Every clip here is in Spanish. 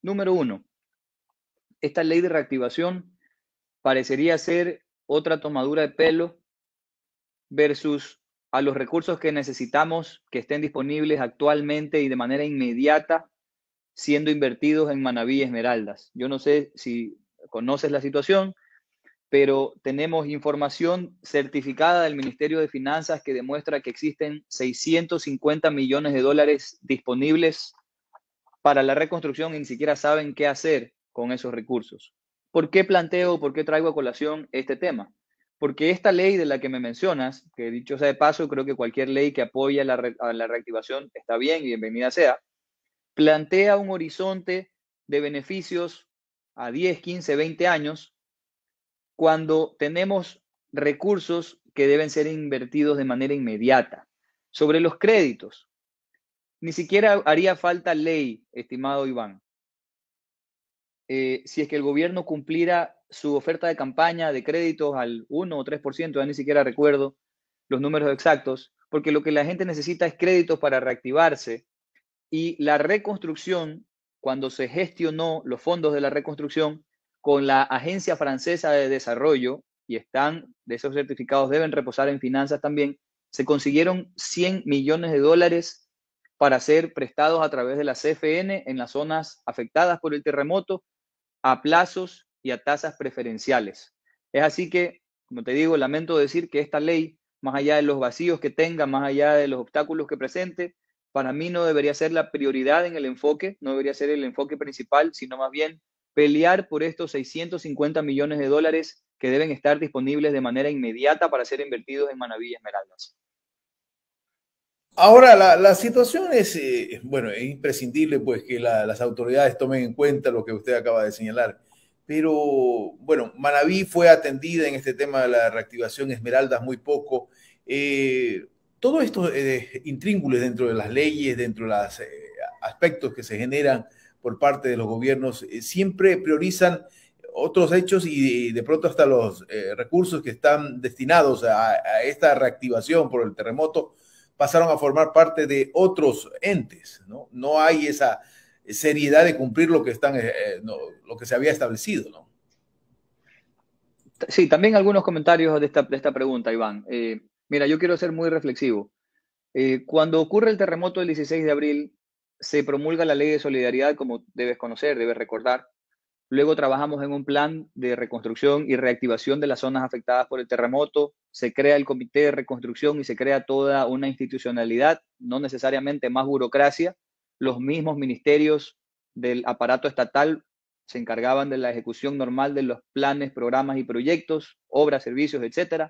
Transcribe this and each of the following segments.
Número uno, esta ley de reactivación parecería ser otra tomadura de pelo versus a los recursos que necesitamos que estén disponibles actualmente y de manera inmediata siendo invertidos en Manabí y Esmeraldas. Yo no sé si conoces la situación, pero tenemos información certificada del Ministerio de Finanzas que demuestra que existen 650 millones de dólares disponibles para la reconstrucción y ni siquiera saben qué hacer con esos recursos. ¿Por qué planteo, por qué traigo a colación este tema? Porque esta ley de la que me mencionas, que dicho sea de paso, creo que cualquier ley que apoye a la reactivación está bien y bienvenida sea, plantea un horizonte de beneficios a 10, 15, 20 años cuando tenemos recursos que deben ser invertidos de manera inmediata. Sobre los créditos, ni siquiera haría falta ley, estimado Iván. Si es que el gobierno cumpliera su oferta de campaña de créditos al 1 o 3%, ya ni siquiera recuerdo los números exactos, porque lo que la gente necesita es créditos para reactivarse y la reconstrucción, cuando se gestionó los fondos de la reconstrucción con la Agencia Francesa de Desarrollo, y están, de esos certificados deben reposar en finanzas también, se consiguieron 100 millones de dólares para ser prestados a través de la CFN en las zonas afectadas por el terremoto a plazos y a tasas preferenciales. Es así que, como te digo, lamento decir que esta ley, más allá de los vacíos que tenga, más allá de los obstáculos que presente, para mí no debería ser la prioridad en el enfoque, no debería ser el enfoque principal, sino más bien pelear por estos 650 millones de dólares que deben estar disponibles de manera inmediata para ser invertidos en Manabí y Esmeraldas. Ahora, la situación es, bueno, es imprescindible pues que las autoridades tomen en cuenta lo que usted acaba de señalar. Pero, bueno, Manabí fue atendida en este tema de la reactivación, Esmeraldas muy poco. Todo esto intríngulis dentro de las leyes, dentro de los aspectos que se generan por parte de los gobiernos, siempre priorizan otros hechos y de pronto hasta los recursos que están destinados a esta reactivación por el terremoto pasaron a formar parte de otros entes, ¿no? No hay esa seriedad de cumplir lo que, no, lo que se había establecido, ¿no? Sí, también algunos comentarios de esta pregunta, Iván. Mira, yo quiero ser muy reflexivo. Cuando ocurre el terremoto del 16 de abril, se promulga la ley de solidaridad, como debes conocer, debes recordar. Luego trabajamos en un plan de reconstrucción y reactivación de las zonas afectadas por el terremoto. Se crea el comité de reconstrucción y se crea toda una institucionalidad, no necesariamente más burocracia. Los mismos ministerios del aparato estatal se encargaban de la ejecución normal de los planes, programas y proyectos, obras, servicios, etcétera.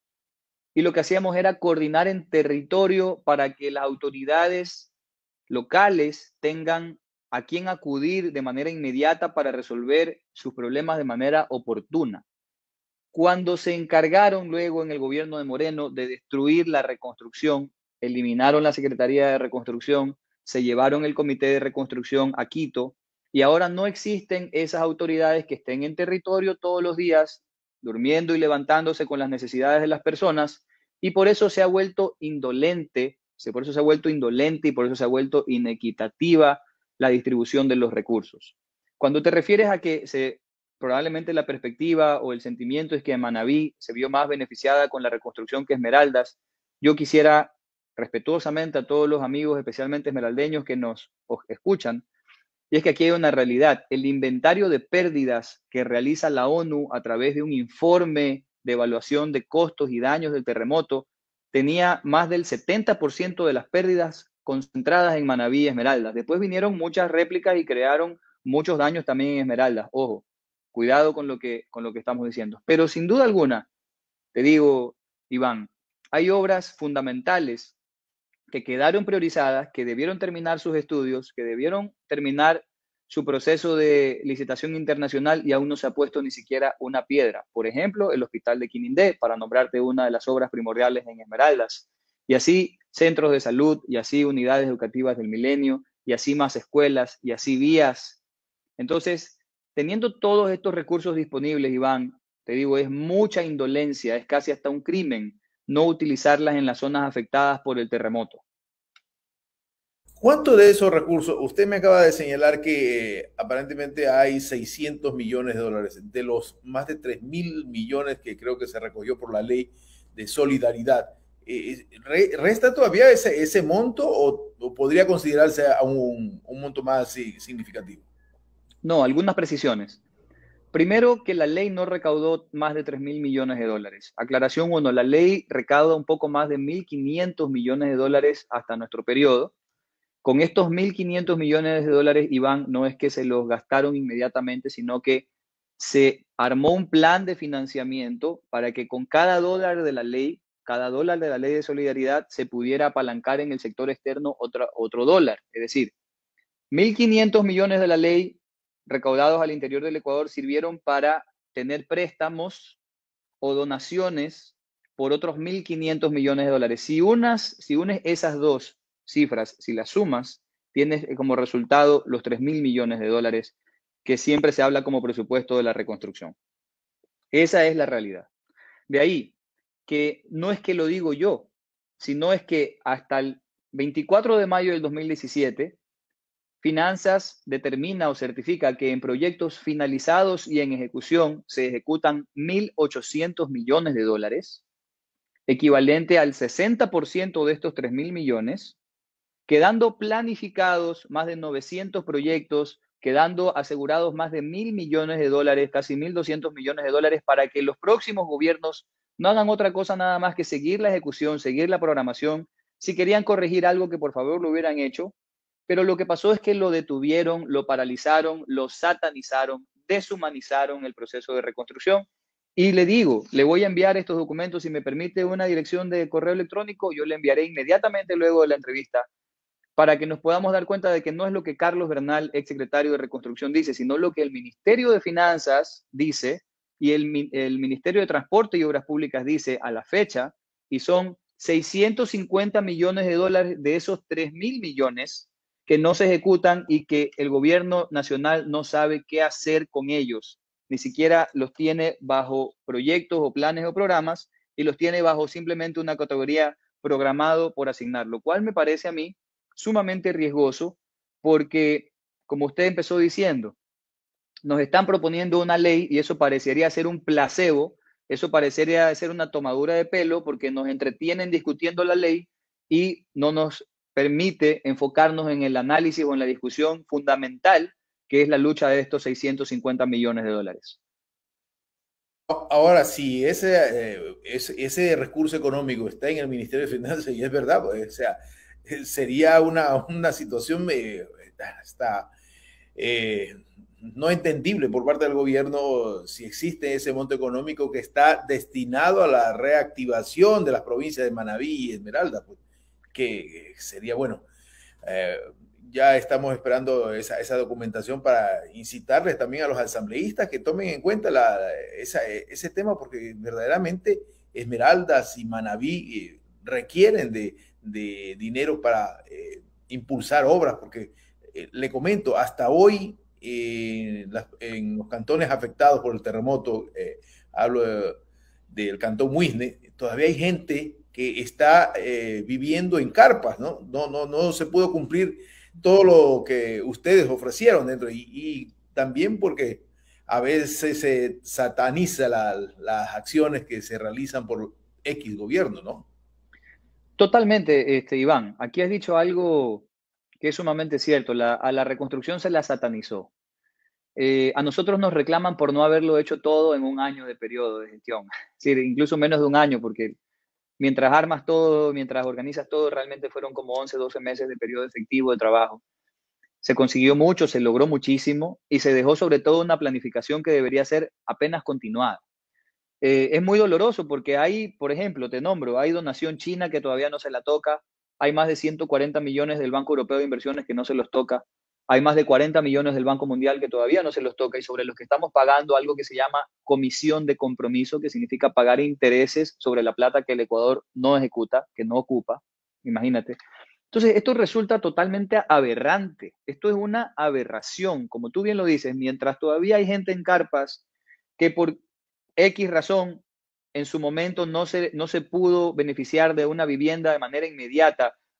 Y lo que hacíamos era coordinar en territorio para que las autoridades locales tengan a quién acudir de manera inmediata para resolver sus problemas de manera oportuna. Cuando se encargaron luego en el gobierno de Moreno de destruir la reconstrucción, eliminaron la Secretaría de Reconstrucción, se llevaron el Comité de Reconstrucción a Quito y ahora no existen esas autoridades que estén en territorio todos los días, durmiendo y levantándose con las necesidades de las personas y por eso se ha vuelto indolente, por eso se ha vuelto indolente y por eso se ha vuelto inequitativa la distribución de los recursos. Cuando te refieres a que probablemente la perspectiva o el sentimiento es que Manabí se vio más beneficiada con la reconstrucción que Esmeraldas. Yo quisiera respetuosamente a todos los amigos, especialmente esmeraldeños que nos escuchan, y es que aquí hay una realidad. El inventario de pérdidas que realiza la ONU a través de un informe de evaluación de costos y daños del terremoto tenía más del 70% de las pérdidas concentradas en Manabí y Esmeraldas. Después vinieron muchas réplicas y crearon muchos daños también en Esmeraldas. Ojo, cuidado con lo que estamos diciendo. Pero sin duda alguna, te digo, Iván, hay obras fundamentales que quedaron priorizadas, que debieron terminar sus estudios, que debieron terminar su proceso de licitación internacional y aún no se ha puesto ni siquiera una piedra. Por ejemplo, el Hospital de Quinindé, para nombrarte una de las obras primordiales en Esmeraldas. Y así centros de salud, y así unidades educativas del milenio, y así más escuelas, y así vías. Entonces, teniendo todos estos recursos disponibles, Iván, te digo, es mucha indolencia, es casi hasta un crimen no utilizarlas en las zonas afectadas por el terremoto. ¿Cuánto de esos recursos? Usted me acaba de señalar que aparentemente hay 600 millones de dólares de los más de 3.000 millones que creo que se recogió por la ley de solidaridad. ¿Resta todavía ese monto o podría considerarse a un monto más significativo? No, algunas precisiones. Primero, que la ley no recaudó más de 3.000 millones de dólares. Aclaración uno, la ley recauda un poco más de 1.500 millones de dólares hasta nuestro periodo. Con estos 1.500 millones de dólares, Iván, no es que se los gastaron inmediatamente, sino que se armó un plan de financiamiento para que con cada dólar de la ley, cada dólar de la ley de solidaridad, se pudiera apalancar en el sector externo otro dólar. Es decir, 1.500 millones de la ley recaudados al interior del Ecuador sirvieron para tener préstamos o donaciones por otros 1.500 millones de dólares. Si unes esas dos cifras, si las sumas, tienes como resultado los 3.000 millones de dólares que siempre se habla como presupuesto de la reconstrucción. Esa es la realidad. De ahí que no es que lo digo yo, sino es que hasta el 24 de mayo del 2017, Finanzas determina o certifica que en proyectos finalizados y en ejecución se ejecutan 1.800 millones de dólares, equivalente al 60% de estos 3.000 millones, quedando planificados más de 900 proyectos, quedando asegurados más de 1.000 millones de dólares, casi 1.200 millones de dólares, para que los próximos gobiernos no hagan otra cosa nada más que seguir la ejecución, seguir la programación. Si querían corregir algo, que por favor lo hubieran hecho, pero lo que pasó es que lo detuvieron, lo paralizaron, lo satanizaron, deshumanizaron el proceso de reconstrucción. Y le digo, le voy a enviar estos documentos, si me permite una dirección de correo electrónico, yo le enviaré inmediatamente luego de la entrevista para que nos podamos dar cuenta de que no es lo que Carlos Bernal, exsecretario de Reconstrucción, dice, sino lo que el Ministerio de Finanzas dice y el Ministerio de Transporte y Obras Públicas dice a la fecha, y son 650 millones de dólares de esos 3.000 millones que no se ejecutan y que el gobierno nacional no sabe qué hacer con ellos. Ni siquiera los tiene bajo proyectos o planes o programas y los tiene bajo simplemente una categoría programado por asignar, lo cual me parece a mí sumamente riesgoso porque, como usted empezó diciendo, nos están proponiendo una ley y eso parecería ser un placebo, eso parecería ser una tomadura de pelo porque nos entretienen discutiendo la ley y no nos permite enfocarnos en el análisis o en la discusión fundamental que es la lucha de estos 650 millones de dólares. Ahora, si ese recurso económico está en el Ministerio de Finanzas, y es verdad, pues, o sea, sería una situación hasta eh, no entendible por parte del gobierno si existe ese monto económico que está destinado a la reactivación de las provincias de Manabí y Esmeralda, pues, que sería bueno. Eh, ya estamos esperando esa documentación para incitarles también a los asambleístas que tomen en cuenta ese tema, porque verdaderamente Esmeraldas y Manabí requieren de dinero para impulsar obras, porque le comento, hasta hoy en los cantones afectados por el terremoto, hablo del cantón Muisne, todavía hay gente que está viviendo en carpas, ¿no? No se pudo cumplir todo lo que ustedes ofrecieron dentro y también porque a veces se sataniza las acciones que se realizan por X gobierno, ¿no? Totalmente, Iván. Aquí has dicho algo que es sumamente cierto. A la reconstrucción se la satanizó. A nosotros nos reclaman por no haberlo hecho todo en un año de periodo de gestión. Es decir, incluso menos de un año, porque mientras armas todo, mientras organizas todo, realmente fueron como 11, 12 meses de periodo efectivo de trabajo. Se consiguió mucho, se logró muchísimo y se dejó sobre todo una planificación que debería ser apenas continuada. Es muy doloroso porque hay, por ejemplo, te nombro, hay donación china que todavía no se la toca, hay más de 140 millones del Banco Europeo de Inversiones que no se los toca, hay más de 40 millones del Banco Mundial que todavía no se los toca y sobre los que estamos pagando algo que se llama comisión de compromiso, que significa pagar intereses sobre la plata que el Ecuador no ejecuta, que no ocupa, imagínate. Entonces, esto resulta totalmente aberrante, esto es una aberración, como tú bien lo dices, mientras todavía hay gente en carpas que por X razón en su momento no se pudo beneficiar de una vivienda de manera inmediata,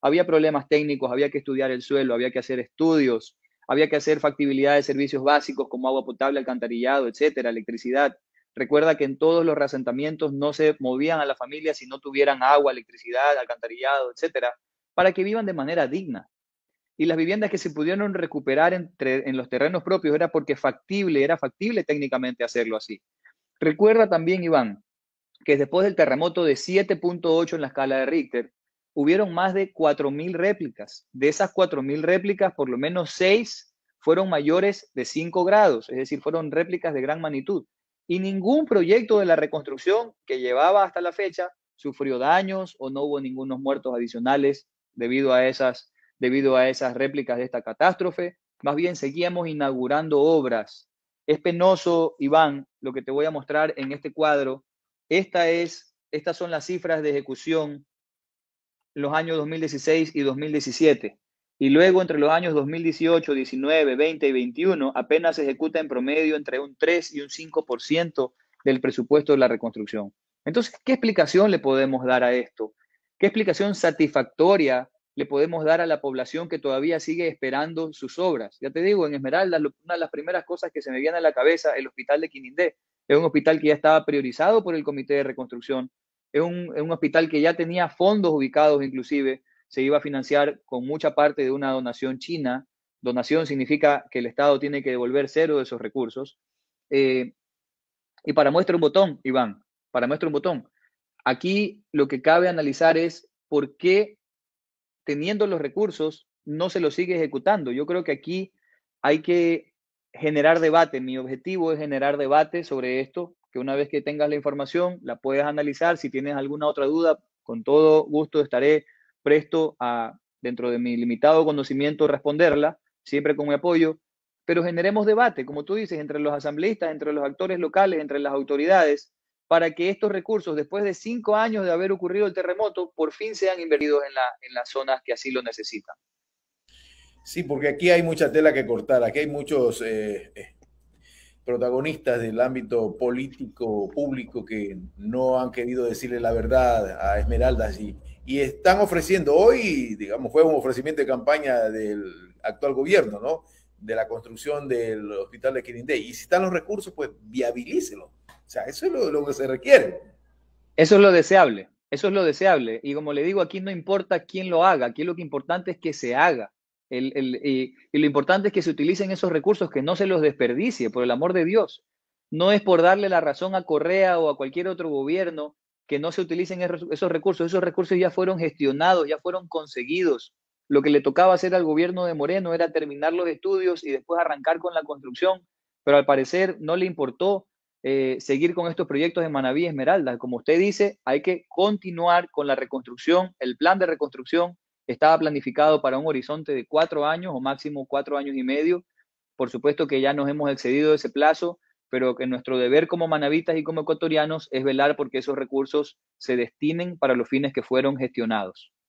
había problemas técnicos, había que estudiar el suelo, había que hacer estudios, había que hacer factibilidad de servicios básicos como agua potable, alcantarillado, etcétera, electricidad. Recuerda que en todos los reasentamientos no se movían a la familia si no tuvieran agua, electricidad, alcantarillado, etcétera, para que vivan de manera digna. Y las viviendas que se pudieron recuperar en los terrenos propios era porque era factible técnicamente hacerlo así. Recuerda también, Iván, que después del terremoto de 7.8 en la escala de Richter, hubieron más de 4.000 réplicas. De esas 4.000 réplicas, por lo menos 6 fueron mayores de 5 grados, es decir, fueron réplicas de gran magnitud. Y ningún proyecto de la reconstrucción que llevaba hasta la fecha sufrió daños o no hubo ningunos muertos adicionales debido a esas réplicas de esta catástrofe. Más bien seguíamos inaugurando obras. Es penoso, Iván, lo que te voy a mostrar en este cuadro. Estas son las cifras de ejecución en los años 2016 y 2017. Y luego entre los años 2018, 19, 20 y 21 apenas se ejecuta en promedio entre un 3 y un 5% del presupuesto de la reconstrucción. Entonces, ¿qué explicación le podemos dar a esto? ¿Qué explicación satisfactoria le podemos dar a la población que todavía sigue esperando sus obras? Ya te digo, en Esmeraldas, una de las primeras cosas que se me viene a la cabeza, el hospital de Quinindé, es un hospital que ya estaba priorizado por el Comité de Reconstrucción, es un hospital que ya tenía fondos ubicados inclusive, se iba a financiar con mucha parte de una donación china. Donación significa que el Estado tiene que devolver cero de esos recursos. Y para muestra un botón, Iván, para muestra un botón, aquí lo que cabe analizar es por qué teniendo los recursos no se los sigue ejecutando. Yo creo que aquí hay que generar debate. Mi objetivo es generar debate sobre esto, que una vez que tengas la información la puedes analizar. Si tienes alguna otra duda, con todo gusto estaré presto a, dentro de mi limitado conocimiento, responderla, siempre con mi apoyo. Pero generemos debate, como tú dices, entre los asambleístas, entre los actores locales, entre las autoridades, para que estos recursos, después de 5 años de haber ocurrido el terremoto, por fin sean invertidos en las zonas que así lo necesitan. Sí, porque aquí hay mucha tela que cortar, aquí hay muchos protagonistas del ámbito político público que no han querido decirle la verdad a Esmeraldas y están ofreciendo hoy, digamos, fue un ofrecimiento de campaña del actual gobierno, ¿no? De la construcción del hospital de Quirindé. Y si están los recursos, pues viabilícelo. O sea, eso es lo que se requiere. Eso es lo deseable, eso es lo deseable. Y como le digo, aquí no importa quién lo haga, aquí lo que importante es que se haga. Y lo importante es que se utilicen esos recursos, que no se los desperdicie, por el amor de Dios. No es por darle la razón a Correa o a cualquier otro gobierno que no se utilicen esos recursos ya fueron gestionados, ya fueron conseguidos. Lo que le tocaba hacer al gobierno de Moreno era terminar los estudios y después arrancar con la construcción, pero al parecer no le importó seguir con estos proyectos de Manabí Esmeralda. Como usted dice, hay que continuar con la reconstrucción. El plan de reconstrucción estaba planificado para un horizonte de 4 años o máximo 4 años y medio. Por supuesto que ya nos hemos excedido de ese plazo, pero que nuestro deber como manavitas y como ecuatorianos es velar porque esos recursos se destinen para los fines que fueron gestionados.